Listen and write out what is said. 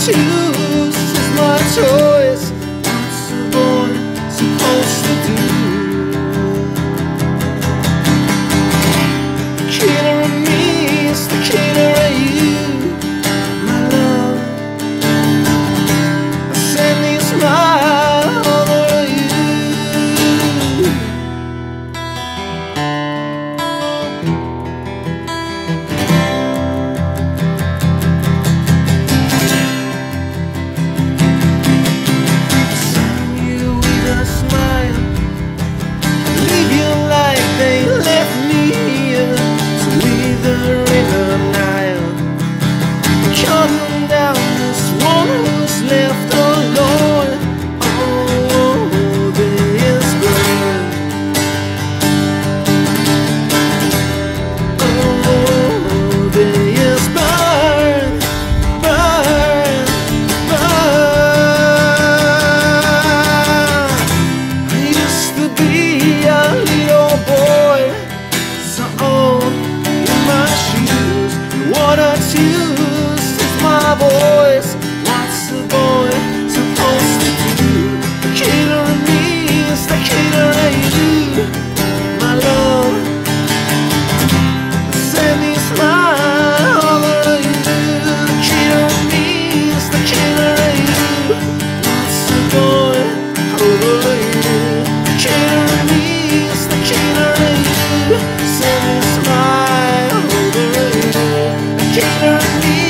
choose is my choice. What's a boy supposed to do? The killer of me is the killer of you, my love. I send these smiles over you. Left alone, oh, there's burn. Oh, there's burn, burn, burn. I used to be a little boy, so old in my shoes. What I choose is my voice. What's a boy supposed to do? The killer of me is the killer of you, my love. Send me a smile over you. The killer of me is the killer of you. What's a boy over you? The killer of me is the killer of you. Send me a smile over you. The killer of me